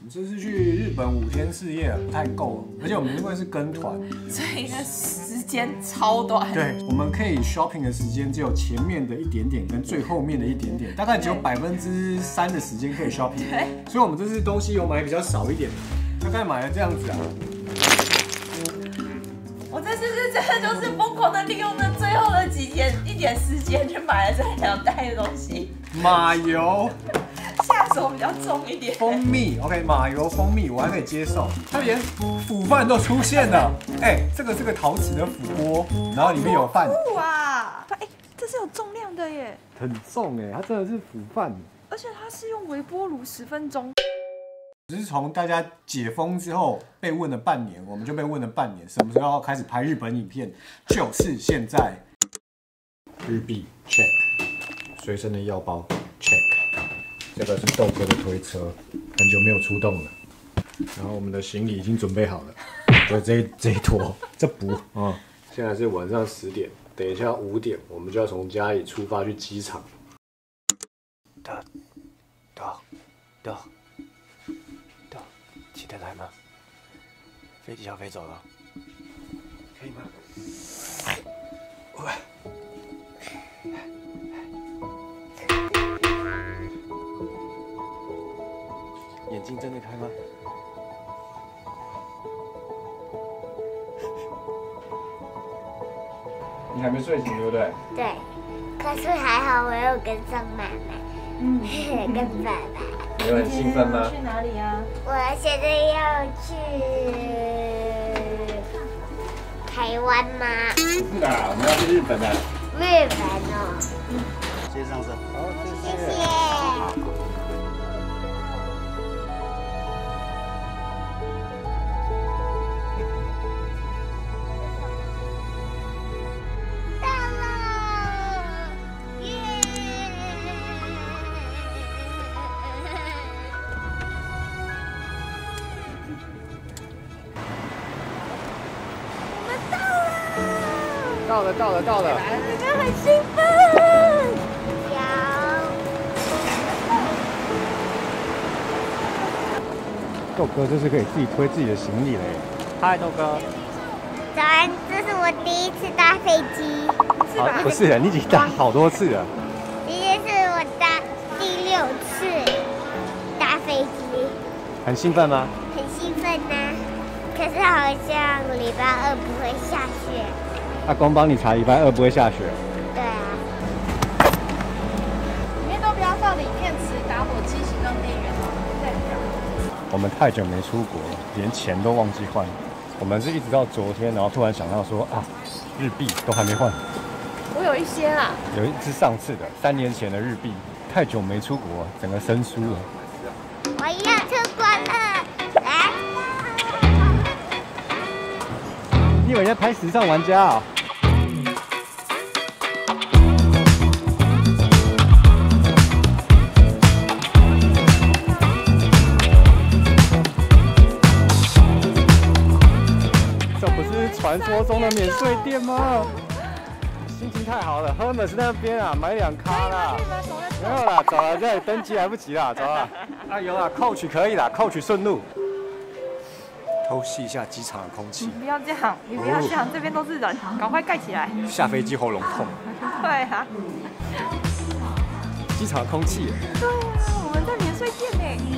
我们这次去日本5天4夜不太够，而且我们因为是跟团， 所以那时间超短。 对，我们可以 shopping 的时间只有前面的一点点跟最后面的一点点，大概只有3%的时间可以 shopping。对，所以我们这次东西有买比较少一点，大概买了这样子啊。 我这次是真的就是疯狂的利用那最后的一点时间去买了这2袋的东西。 马油。 下手比较重一点。 蜂蜜 ，OK， 马油蜂蜜我还可以接受，它连腐饭都出现了。哎，这个是个陶瓷的腐锅，然后里面有饭。 哇，哎，这是有重量的耶。 很重哎，它真的是腐饭。 而且它是用微波炉10分钟。 只是从大家解封之后被问了半年，我们就被问了半年，什么时候要开始拍日本影片？就是现在。日币 check， 随身的药包 check。这个是豆哥的推车，很久没有出动了。然后我们的行李已经准备好了，就这一坨，这补啊。现在是晚上10点，等一下5点，我们就要从家里出发去机场。到，起得来吗？飞机要飞走了，可以吗？眼睛睁得开吗？你还没睡醒对不对？ 对，可是还好我有跟上妈妈，跟爸爸。 你有很兴奋吗？ 去哪里啊？ 我现在要去台湾吗？ 不是啦，我们要去日本的。 日本哦。 谢谢上车。好， 谢谢。 到了！ 我很兴奋。 豆哥这是可以自己推自己的行李了耶。嗨，豆哥。 早安，这是我第一次搭飞机。 不是，你已经搭好多次了。 今天是我搭第6次搭飞机。 很兴奋吗？ 很兴奋呢，可是好像礼拜2不会下雪。 阿公帮你查礼拜2不会下雪。 对啊。 里面都不要放锂电池、打火机、行动电源哦。对。 我们太久没出国了，连钱都忘记换。我们是一直到昨天，然后突然想到说啊，日币都还没换。 我有一些啦。 有一是上次的3年前的日币，太久没出国，整个生疏了。 我要出国了，来！ 你以为在拍时尚玩家啊？这不是传说中的免税店吗？心情太好了，Hermes 那边啊，买2咖啦。没有啦，走了，这里登机来不及啦，走了。啊有啦 ，Coach 可以啦 ，Coach 顺路。偷吸一下机场的空气。 你不要这样，你不要这样，这边都是人，赶快盖起来。 下飞机喉咙痛。 对啊。 机场的空气。 对啊，我们在免税店呢。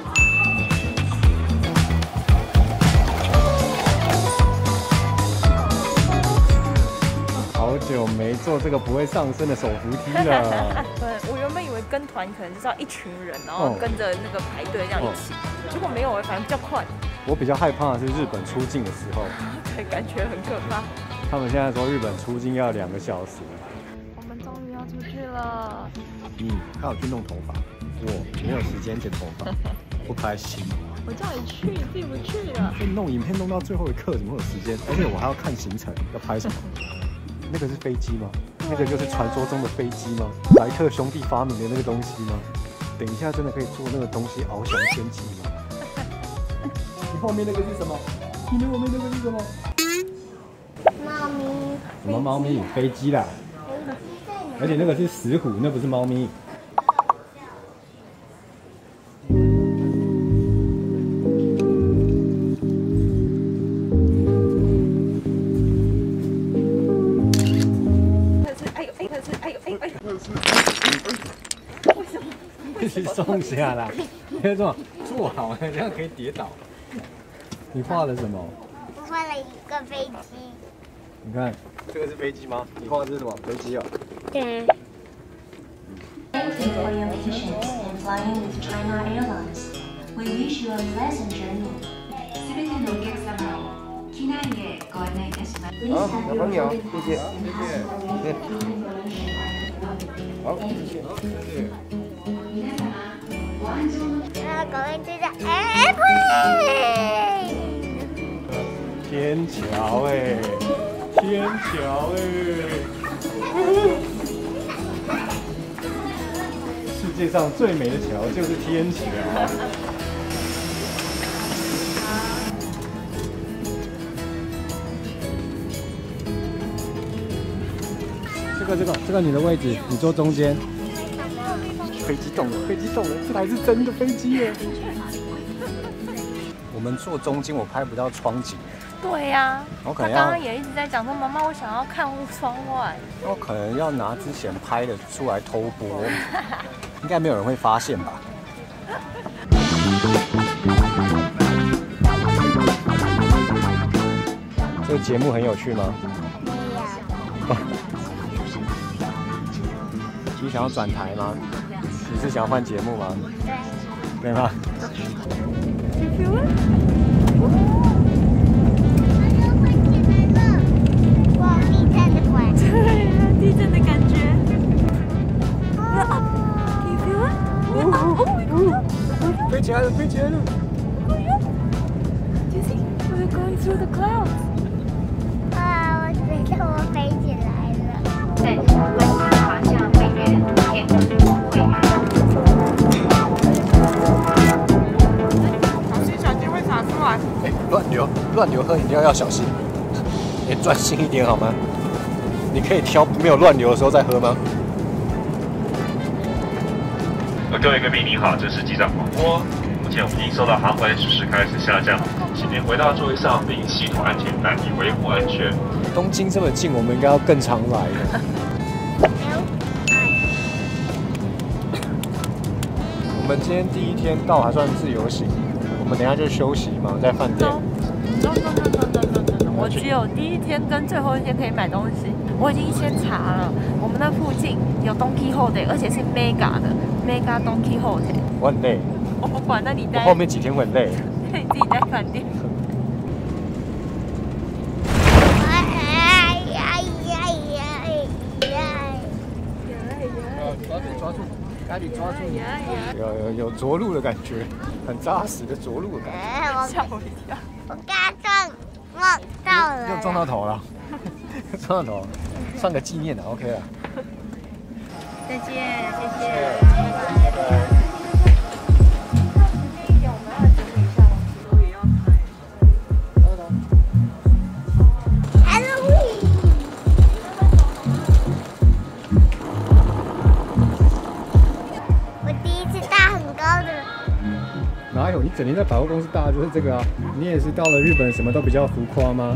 好久没坐这个不会上升的手扶梯了。 对，我原本以为跟团可能就是要一群人，然后跟着那个排队这样一起，结果没有，反正比较快。 我比较害怕的是日本出境的时候， 对，感觉很可怕。 他们现在说日本出境要2个小时。 我们终于要出去了。 他有去弄头发，我没有时间剪头发，不开心。 我叫你去，你自己不去了。 弄影片弄到最后一刻，怎么会有时间？而且我还要看行程，要拍什么？那个是飞机吗？那个就是传说中的飞机吗？莱特兄弟发明的那个东西吗？等一下真的可以做那个东西翱翔天际吗？你后面那个是什么？你后面那个是什么？ 猫咪。 什么猫咪？飞机啦！而且那个是石虎，那不是猫咪。 松下来，你要这么坐好，这样可以跌倒。你画了什么？ 我画了一个飞机。 你看，这个是飞机吗？你画的是什么？飞机哦。 对。 Thank you for your patience in flying with China Airlines. We wish you a pleasant journey. すべてのお客様を機内へご案内いたします。Please have your boarding pass and passport information. 好，谢谢。 皆様、ご安全の那各位知道 airplane。 天桥哎，天桥哎。世界上最美的桥就是天桥。这个你的位置，你坐中间。飞机动了，飞机动了，这才是真的飞机耶！我们坐中间，我拍不到窗景。 对呀、 我可能要他刚刚也一直在讲说，妈妈，我想要看窗外。 我可能要拿之前拍的出来偷播，应该没有人会发现吧？这个节目很有趣吗？ 没有。 你想要转台吗？你是想要换节目吗？ 对。 对吗？ 哇，地震的感觉。 对呀，地震的感觉。Can you feel it? Oh, 飞起来了，飞起来了！ Do you think we're going through the clouds? 啊，我觉得我飞起来了。 在观察航向位于天空会员。 小心会洒出来。 哎，乱流喝饮料要小心，你专心一点好吗？你可以挑没有乱流的时候再喝吗？ 各位贵宾您好，这是机长广播。目前我们已经收到航班指示开始下降，请您回到座位上并系统安全带以维护安全。 东京这么近，我们应该要更常来的。我们今天第一天到还算自由行，我们等一下就休息嘛，在饭店。 No，我只有第一天跟最后一天可以买东西。我已经先查了，我们那附近有 Don Quijote， 而且是 Mega 的 Mega Don Quijote。 我很累， 我不管，那你我在后面几天我很累。 你自己在饭店。 抓住，赶紧抓住！有着陆的感觉，很扎实的着陆的感觉。 吓我一跳！ 我刚撞到了。 又撞到头了，撞到头，算个纪念的 ，OK 了。 再见，谢谢。 哪有？你整天在百货公司搭的就是这个啊！你也是到了日本什么都比较浮夸吗？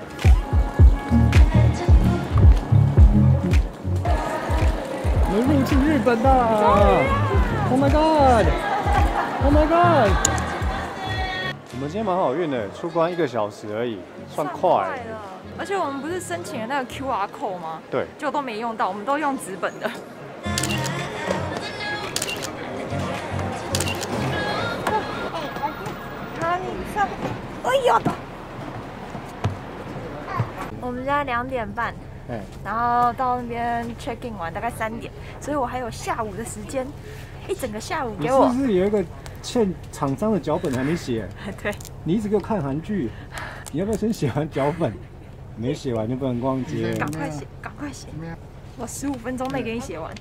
我们入境日本啦 ！Oh my god！Oh my god！ 我们今天蛮好运的，出关1个小时而已，算快。 而且我们不是申请了那个 QR code 吗？ 对， 就都没用到，我们都用纸本的。哎呀！我们现在2点半，然后到那边 check in 完大概3点，所以我还有下午的时间，一整个下午给我。 你是不是有一个欠厂商的脚本还没写？ 对。 你一直给我看韩剧，你要不要先写完脚本？没写完就不能逛街。 赶快写，赶快写！我15分钟内给你写完。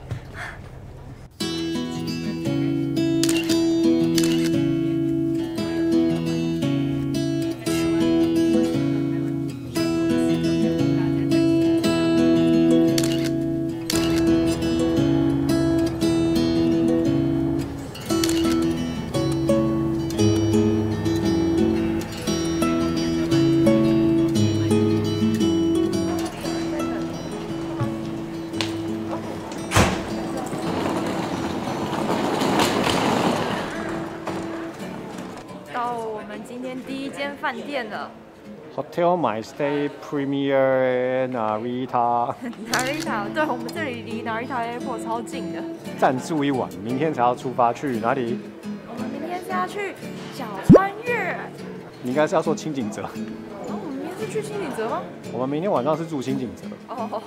到我们今天第一间饭店了。 Hotel My Stay Premier Narita。 Narita， 对，我们这里离 Narita Airport 超近的。 暂住一晚，明天才要出发去哪里？ 我们明天是要去小川越。 你应该是要说清景泽。 哦，我们明天是去清景泽吗？ 我们明天晚上是住清景泽。 哦。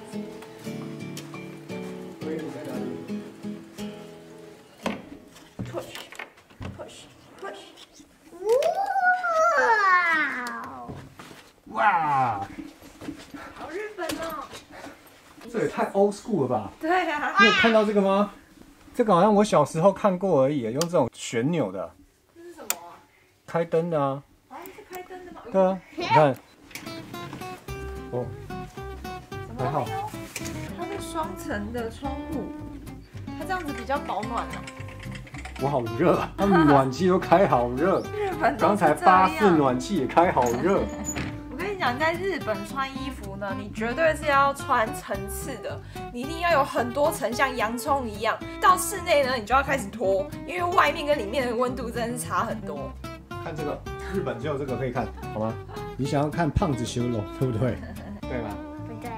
哇！ 好日本哦！ 这也太 old school 了吧？ 对啊。 你有看到这个吗？这个好像我小时候看过而已，用这种旋钮的。 这是什么啊？ 开灯的啊。 啊，是开灯的吗？ 对啊，你看。哦。 还好。它是双层的窗户，它这样子比较保暖啊。 我好热，他们暖气都开好热。 日本刚才巴士暖气也开好热。 我跟你讲，在日本穿衣服呢，你绝对是要穿层次的，你一定要有很多层，像洋葱一样。到室内呢，你就要开始脱，因为外面跟里面的温度真的是差很多。 看这个，日本只有这个可以看，好吗？你想要看胖子修容，对不对？对吧？ 不对。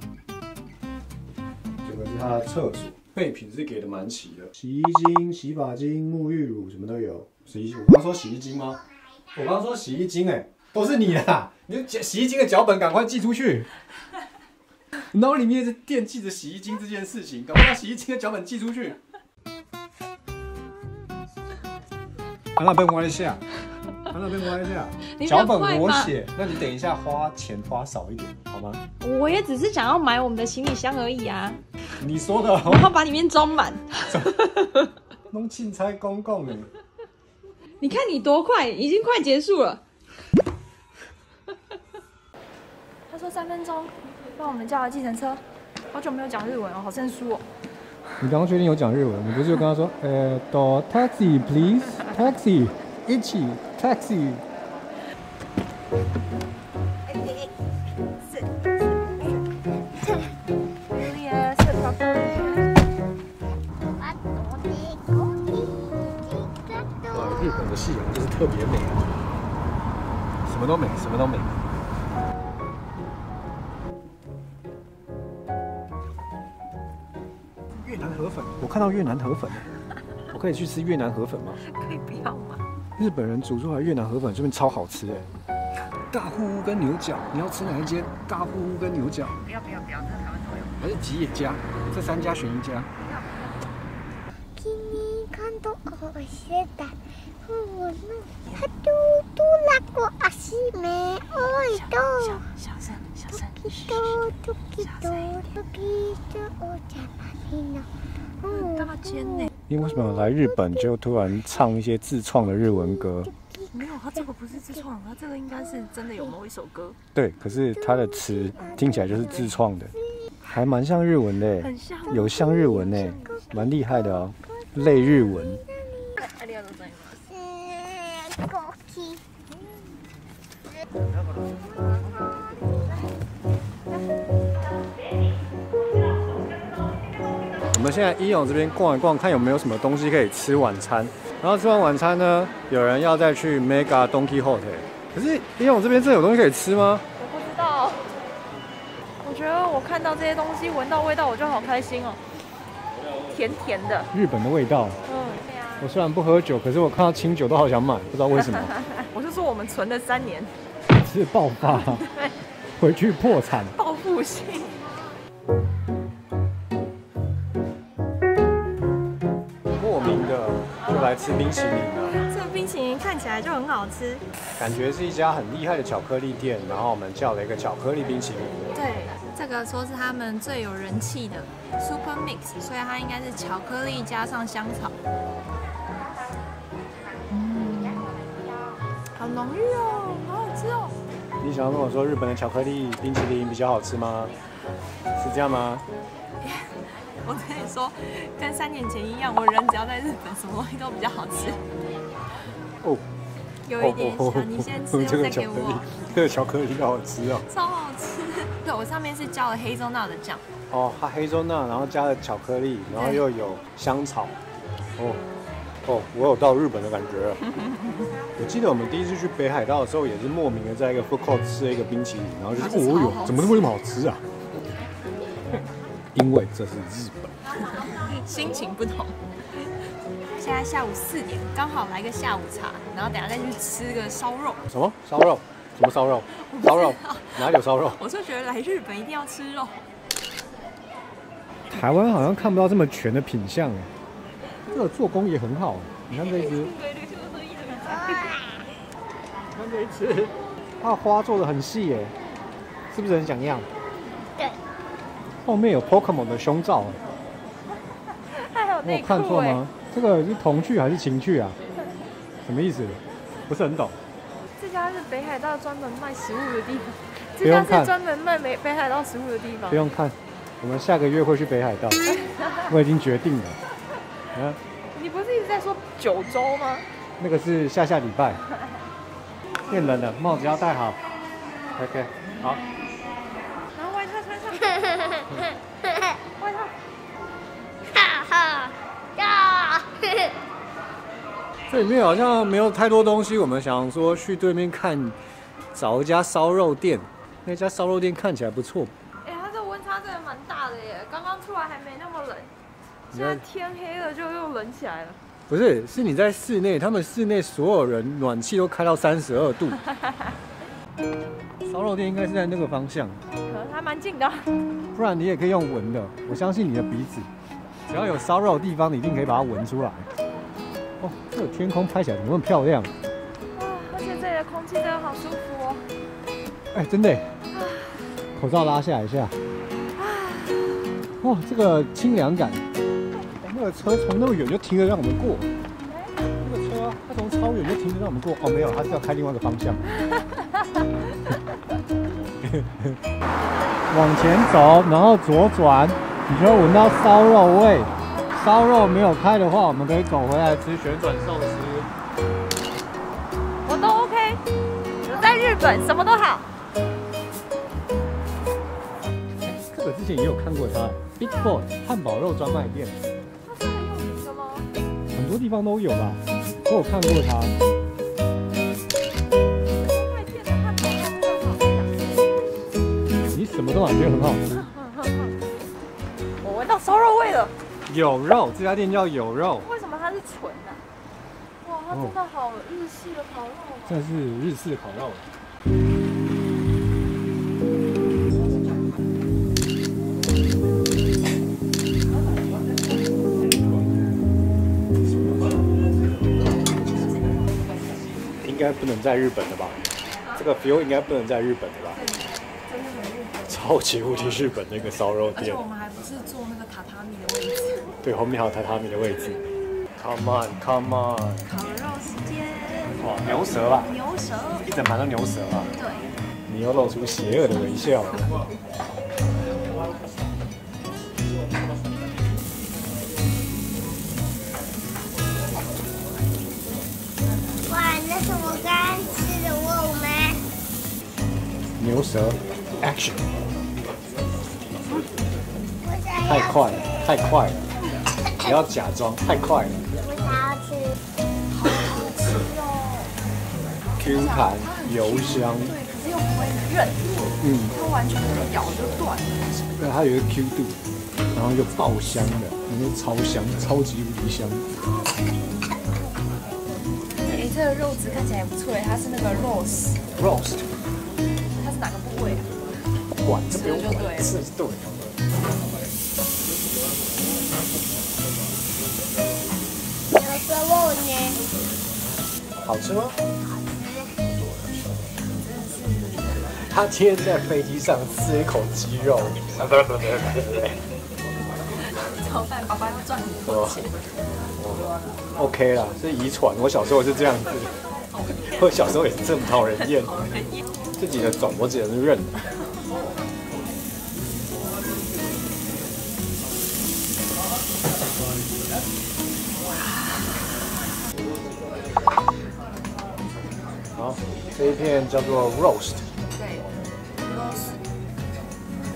这个是他的厕所。备品是给的蛮齐的，洗衣精、洗发精、沐浴乳什么都有。我刚说洗衣精吗？我刚说洗衣精都是你啦！你洗衣精的脚本赶快寄出去。然后里面是惦记着洗衣精这件事情，赶快把洗衣精的脚本寄出去。把那边挖一下，把那边挖一下。脚本我写，那你等一下花钱花少一点，好吗？ 我也只是想要买我们的行李箱而已啊。 你说的， 我要把里面装满。 弄钦差公共的。 你看你多快，已经快结束了。 他说3分钟，帮我们叫了计程车。好久没有讲日文哦，好生疏哦。 你刚刚确定有讲日文？你不是就跟他说，到 taxi please taxi 一起 taxi。日本的夕阳就是特别美，什么都美，什么都美。越南河粉，我看到越南河粉了，我可以去吃越南河粉吗？ 可以不要吗？ 日本人煮出来越南河粉这边超好吃大户屋跟牛角，你要吃哪一间？大户屋跟牛角？ 不要，这台湾都有。 还是吉野家？这3家选一家。 小声。大间呢？ 你为什么来日本就突然唱一些自创的日文歌？ 没有，他这个不是自创，他这个应该是真的有某一首歌。 对，可是他的词听起来就是自创的，还蛮像日文的， 很像， 有像日文呢，蛮厉害的哦，类日文。 ありがとうございます。 我们现在一勇这边逛一逛，看有没有什么东西可以吃晚餐。然后吃完晚餐呢，有人要再去 Mega Donkey Hotel。可是一勇这边真的有东西可以吃吗？ 我不知道。我觉得我看到这些东西，闻到味道，我就好开心哦，甜甜的。 日本的味道。 对啊。 我虽然不喝酒，可是我看到清酒都好想买，不知道为什么。 我就说我们存了3年。 是爆发。 对。 回去破产。 报复性。 莫名的就来吃冰淇淋了。 这个冰淇淋看起来就很好吃， 感觉是一家很厉害的巧克力店，然后我们叫了一个巧克力冰淇淋。 对，这个说是他们最有人气的 Super Mix， 所以它应该是巧克力加上香草。好浓郁哦，好好吃哦。 你想要跟我说日本的巧克力冰淇淋比较好吃吗？是这样吗？ 我跟你说，跟3年前一样，我人只要在日本，什么东西都比较好吃。 哦， 有一点像，你先吃， 这个再给我。 这个巧克力好好吃哦， 超好吃。对，我上面是浇了黑松纳的酱。 哦，它黑松纳，然后加了巧克力，然后又有香草。哦， 哦，我有到日本的感觉了。我记得我们第一次去北海道的时候，也是莫名的在一个 food court 吃了一个冰淇淋，然后就是哦哟，怎么那么好吃啊？因为这是日本， 心情不同。现在下午4点，刚好来个下午茶，然后等下再去吃个烧肉。 什么烧肉？什么烧肉？烧肉？哪里有烧肉？ 我就觉得来日本一定要吃肉。 台湾好像看不到这么全的品相哎，这个做工也很好。你看这一只，看这一只，它的花做的很细哎，是不是很想要？ 对。 后面有 Pokemon 的胸罩还有我有看错吗？这个是童趣还是情趣啊？什么意思？不是很懂。 这家是北海道专门卖食物的地方。 不用看， 这家是专门卖北海道食物的地方。 不用看，我们下个月会去北海道，我已经决定了。啊， 你不是一直在说9州吗？ 那个是下礼拜。变冷了，帽子要戴好。OK， 好。 然后外套穿上。外套。 哈哈，呀！ 这里面好像没有太多东西，我们想说去对面看，找一家烧肉店。那家烧肉店看起来不错。 哎，它这温差真的蛮大的耶！刚刚出来还没那么冷，现在天黑了就又冷起来了。 不是，是你在室内，他们室内所有人暖气都开到32度。烧肉店应该是在那个方向， 还蛮近的。 不然你也可以用闻的。我相信你的鼻子，只要有烧肉的地方，你一定可以把它闻出来。哦，这个天空拍起来怎么那么漂亮？ 哇，而且这里的空气真的好舒服哦。 哎，真的。口罩拉下来一下。哇，这个清凉感。那个车从那么远就停着让我们过。那个车它从超远就停着让我们过。哦，没有，它是要开另外一个方向。往前走，然后左转，你就会闻到烧肉味。烧肉没有开的话，我们可以走回来吃旋转寿司。 我都 OK， 我在日本什么都好。 这个之前也有看过它 ，Big Boy 汉堡肉专卖店。 它是很有名的吗？ 很多地方都有吧，我有看过它。 外店的汉堡肉很好吃。 你什么都感觉很好吃。 我闻到烧肉味了。 有肉，这家店叫有肉。 为什么它是纯的？哇，它真的好日式的烤肉哦。 这是日式烤肉。应该不能在日本的吧？这个 feel 应该不能在日本的吧？超级无敌日本那个烧肉店。 而且我们还不是坐那个榻榻米的位置。 对，后面还有榻榻米的位置。Come on, come on。 烤肉时间。 哇，牛舌吧？ 牛舌。 一整盘都牛舌吧？ 对。 你又露出邪恶的微笑。 哇，那是我刚刚吃的肉吗？ 牛舌 ，action！ 我想太要， 快了，太快了！不要假装，太快了。 我想要吃，好好吃哦。 Q 弹油香， 对，可是又不会韧，它完全是咬就断了。 对，它有一个 Q 度，然后又爆香的，那个超香，超级无敌香。 哎，这个肉质看起来也不错哎，它是那个 roast， 它是哪个部位啊？ 管这不用吃就对了管，吃对。 牛舌肉呢？ 好吃吗？他今天在飞机上吃一口鸡肉， 炒饭爸爸赚很多钱。 OK 啦，是遗传。我小时候是这样子，我小时候也是这么讨人厌。自己的种我只能认。好，这一片叫做 roast。 对，roast。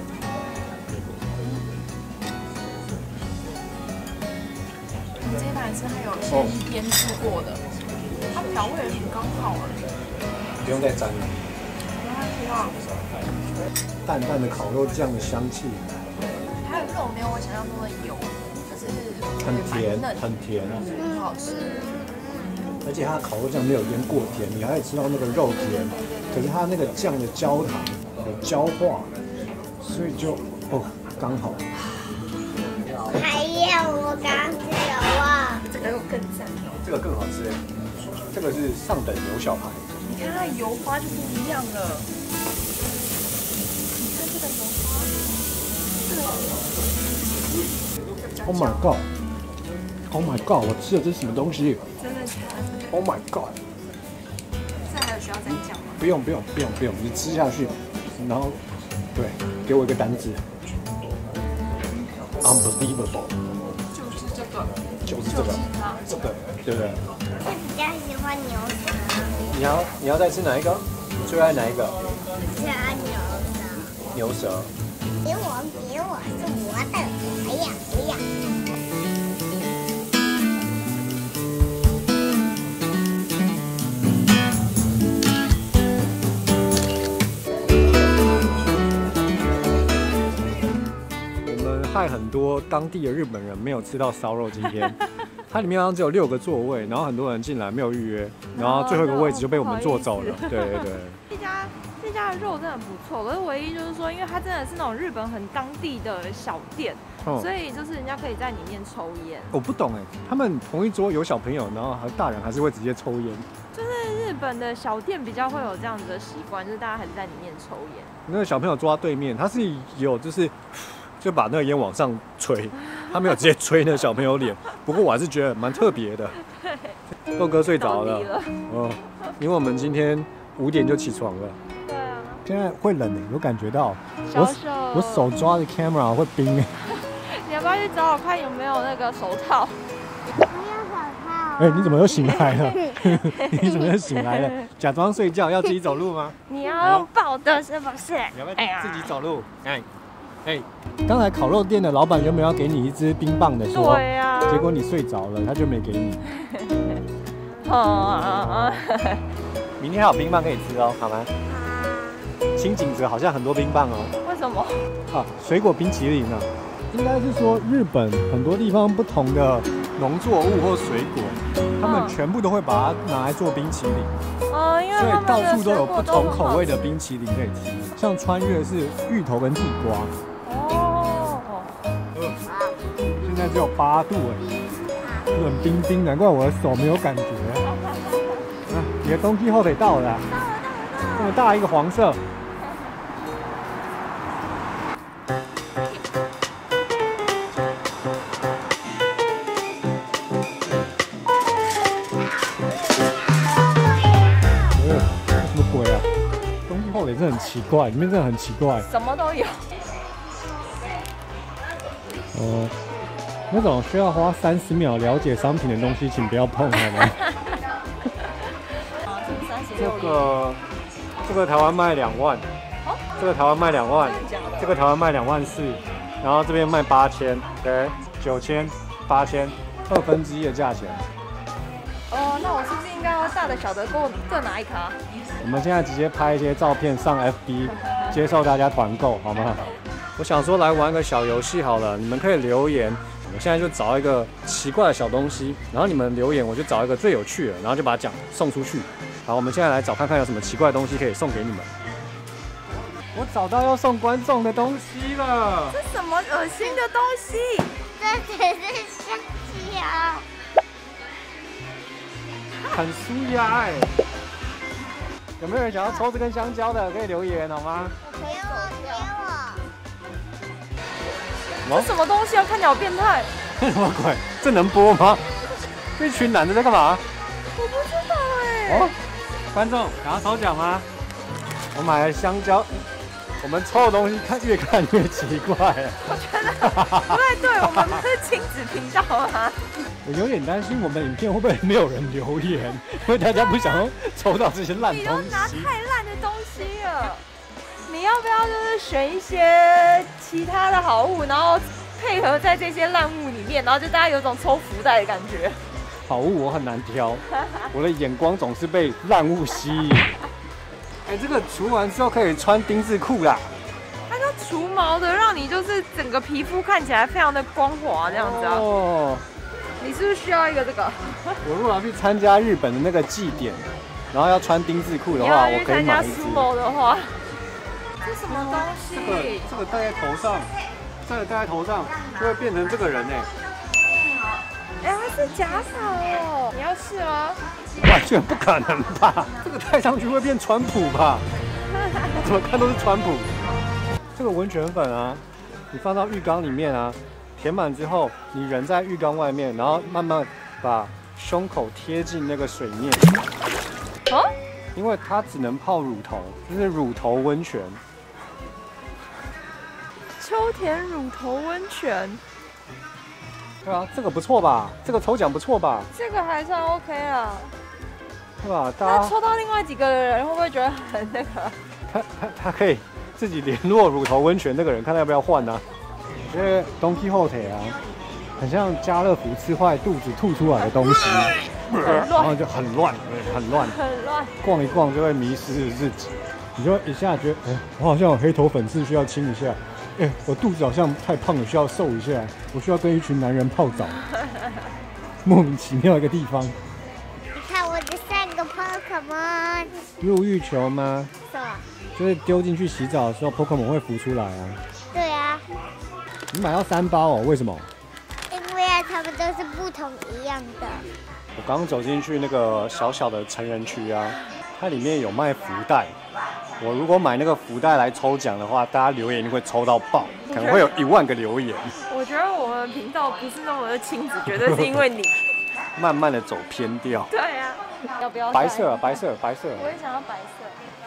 你这一盘吃它有先腌制过的，它调味很刚好哎， 不用再沾了。 哇， 淡淡的烤肉酱的香气， 它的肉没有我想象中的油，可是很甜， 蛮嫩很甜啊， 很好吃。 而且它的烤肉酱没有腌过甜，你还可以吃到那个肉甜，可是它那个酱的焦糖有焦化，所以就刚好。 还有我刚吃有啊， 这个又更赞哦！ 这个更好吃，这个是上等牛小排。 你看它的油花就不一样了。你看这个油花，这个 Oh my god! Oh my god! 我吃的这是什么东西真的假的？ ？Oh my god! 这还有需要再讲吗？ 不用，你吃下去，然后对，给我一个单字 ，unbelievable， 就是这个， 就是这个， 它。 这个，对不对？ 我比较喜欢牛舌， 你要再吃哪一个？你最爱哪一个？ 吃牛舌。 牛舌。 给我是我的，哎呀不要。 害很多当地的日本人没有吃到烧肉。今天它里面好像只有6个座位，然后很多人进来没有预约，然后最后一个位置就被我们坐走了。对。 这家的肉真的不错，可是唯一就是说，因为它真的是那种日本很当地的小店，所以就是人家可以在里面抽烟。 我不懂哎，他们同一桌有小朋友，然后大人还是会直接抽烟。 就是日本的小店比较会有这样子的习惯，就是大家还是在里面抽烟。 那个小朋友坐在对面，他是有就把那个烟往上吹，他没有直接吹那个小朋友脸。不过我还是觉得蛮特别的。豆哥睡着了，因为我们今天5点就起床了。 对啊。 现在会冷有感觉到。我手抓着 camera 会冰哎。 你要不要去找我看有没有那个手套？ 不要手套。 你怎么又醒来了？你怎么又醒来了？假装睡觉，要自己走路吗？ 你要用抱的是不是？ 你要不要自己走路？刚才烤肉店的老板原本要给你一支冰棒的，说， 对啊， 结果你睡着了，他就没给你。明天还有冰棒可以吃哦，好吗？清景泽好像很多冰棒哦。 为什么？ 水果冰淇淋啊，应该是说日本很多地方不同的农作物或水果，他们全部都会把它拿来做冰淇淋。 因为所以到处都有不同口味的冰淇淋可以吃，像穿越是芋头跟地瓜。现在只有8度冷冰冰，难怪我的手没有感觉。你的东西后腿到了，这么大一个黄色。什么鬼啊？东西后腿真的很奇怪，里面真的很奇怪， 什么都有。 那种需要花30秒了解商品的东西，请不要碰，好吗？这个台湾卖2万，这个台湾卖2万，这个台湾卖2万4，然后这边卖8000，对，9000、8000，1/2的价钱。 那我是不是应该要大的小的各拿一卡？ 我们现在直接拍一些照片上 FB， 接受大家团购，好吗？我想说来玩个小游戏好了，你们可以留言。我现在就找一个奇怪的小东西，然后你们留言，我就找一个最有趣的，然后就把奖送出去。好，我们现在来找看看有什么奇怪的东西可以送给你们。我找到要送观众的东西了。 这什么恶心的东西？ 这只是香蕉。 很舒压哎。有没有人想要抽这根香蕉的？可以留言好吗？ 给我。 这什么东西啊？看起来好变态！ 什么鬼？这能播吗？这群男的在干嘛？ 我不知道哎。 观众想要抽奖吗？我买了香蕉，我们抽的东西越看越奇怪。 我觉得不太对，我们不是亲子频道啊。 我有点担心我们影片会不会没有人留言，因为大家不想要抽到这些烂东西。 你都拿太烂的东西了。你要不要就是选一些其他的好物，然后配合在这些烂物里面，然后就大家有种抽福袋的感觉。 好物我很难挑，我的眼光总是被烂物吸引。哎，这个除完之后可以穿丁字裤啦。 它就除毛的，让你就是整个皮肤看起来非常的光滑这样子啊。 哦， 你是不是需要一个这个？ 我如果要去参加日本的那个祭典，然后要穿丁字裤的话，我可以买一只。 sumo的话，这什么东西？ 这个戴在头上，就会变成这个人哎。 哎，它是假发哦，你要试吗？ 完全不可能吧？这个戴上去会变川普吧？怎么看都是川普。这个温泉粉啊，你放到浴缸里面啊，填满之后，你人在浴缸外面，然后慢慢把胸口贴近那个水面。 啊？ 因为它只能泡乳头，就是乳头温泉。 秋田乳头温泉。 对啊，这个不错吧？这个抽奖不错吧？ 这个还算 OK 啊。 对吧？大家那抽到另外几个人会不会觉得很那个？ 他可以自己联络乳头温泉那个人，看他要不要换呢？我觉得 Don Quixote 啊，很像家乐福吃坏肚子吐出来的东西，然后就很乱，很乱，逛一逛就会迷失自己，你就一下觉得，哎，我好像有黑头粉刺需要清一下，哎，我肚子好像太胖了，需要瘦一下，我需要跟一群男人泡澡，莫名其妙一个地方。 你看我的3个 Pokemon。 入浴球吗？ 是吧？ 就是丢进去洗澡的时候 ，Pokemon 会浮出来啊。 对啊。 你买到3包哦？为什么？ 因为啊，它们都是不同一样的。 我刚走进去那个小小的成人区啊，它里面有卖福袋。我如果买那个福袋来抽奖的话，大家留言一定会抽到爆，可能会有1万个留言。 我觉得我们频道不是那么的亲子，绝对是因为你。 慢慢的走偏掉。 对啊。要不要？ 白色，白色，白色。 我也想要白色。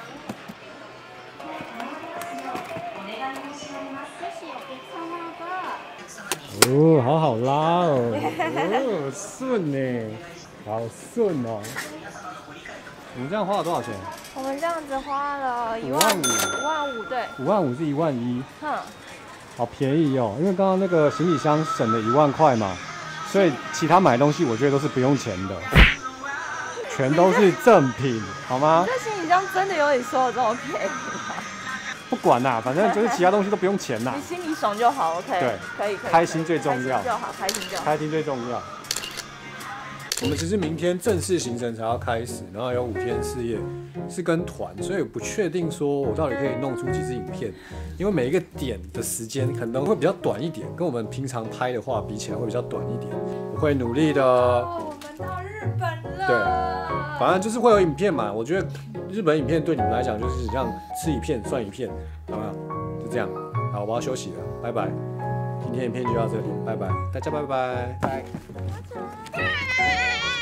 哦，好好拉哦，哦，顺呢，好顺哦。我们这样花了多少钱？ 我们这样子花了 5万5， 5万5，对。 5万5是1万1， 哼， 好便宜哦。因为刚刚那个行李箱省了1万块嘛，所以其他买东西我觉得都是不用钱的，全都是正品，好吗？ 这行李箱真的有你说的这么便宜吗？ 不管啦，反正就是其他东西都不用钱啦。 你心里爽就好 ，OK。 对， 可以， 开心最重要。 开心就好，开心就好。 开心最重要。我们其实明天正式行程才要开始，然后有5天4夜是跟团，所以不确定说我到底可以弄出几支影片，因为每一个点的时间可能会比较短一点，跟我们平常拍的话比起来会比较短一点。我会努力的。 我们到日本了。 对，反正就是会有影片嘛。我觉得日本影片对你们来讲就是这样，吃一片算一片，好不好？就这样。好，我要休息了，拜拜。今天影片就到这里，拜拜，大家拜拜。 啊